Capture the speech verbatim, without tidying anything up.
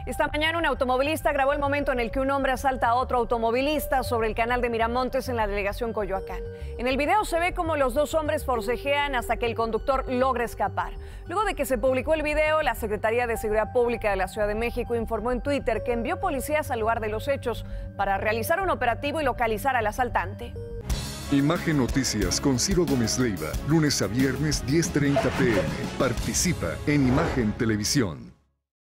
Esta mañana un automovilista grabó el momento en el que un hombre asalta a otro automovilista sobre el canal de Miramontes en la delegación Coyoacán. En el video se ve cómo los dos hombres forcejean hasta que el conductor logra escapar. Luego de que se publicó el video, la Secretaría de Seguridad Pública de la Ciudad de México informó en Twitter que envió policías al lugar de los hechos para realizar un operativo y localizar al asaltante. Imagen Noticias con Ciro Gómez Leiva, lunes a viernes diez treinta p m Participa en Imagen Televisión.